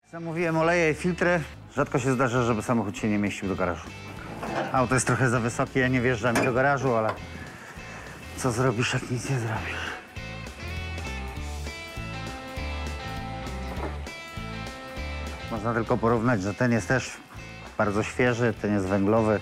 Zamówiłem oleje i filtry. Rzadko się zdarza, żeby samochód się nie mieścił do garażu. Auto jest trochę za wysokie, ja nie wjeżdżam do garażu, ale co zrobisz, jak nic nie zrobisz? Można tylko porównać, że ten jest też bardzo świeży, ten jest węglowy.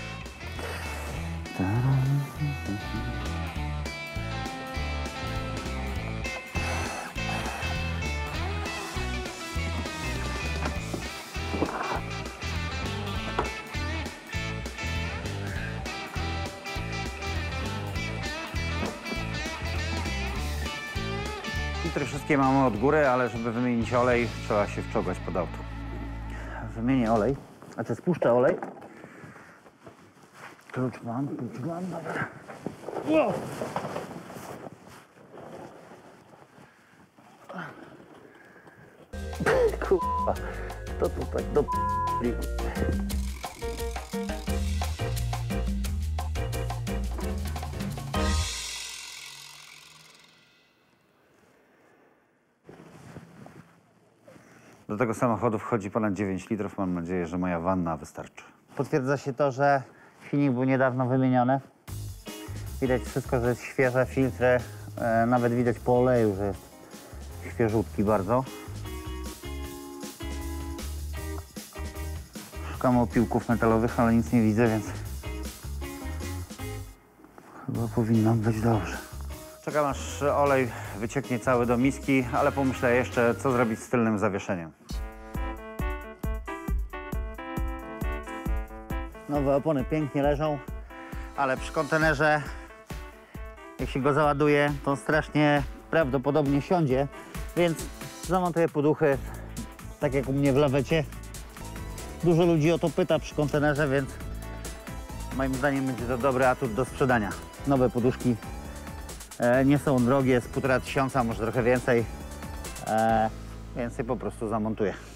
Filtry wszystkie mamy od góry, ale żeby wymienić olej, trzeba się wczołgać pod auto. Wymienię olej, spuszczę olej. Klucz mam, dobra. Wow. Kurwa, kto tu tak do***lił? Do tego samochodu wchodzi ponad 9 litrów. Mam nadzieję, że moja wanna wystarczy. Potwierdza się to, że silnik był niedawno wymieniony. Widać wszystko, że jest świeże, filtry. Nawet widać po oleju, że jest świeżutki bardzo. Szukam opiłków metalowych, ale nic nie widzę, więc chyba powinno być dobrze. Czekam, aż olej wycieknie cały do miski, ale pomyślę jeszcze, co zrobić z tylnym zawieszeniem. Nowe opony pięknie leżą, ale przy kontenerze, jak się go załaduje, to strasznie prawdopodobnie siądzie, więc zamontuję poduchy, tak jak u mnie w lawecie. Dużo ludzi o to pyta przy kontenerze, więc moim zdaniem będzie to dobry atut do sprzedania. Nowe poduszki nie są drogie, z 1500, może trochę więcej, więc je po prostu zamontuję.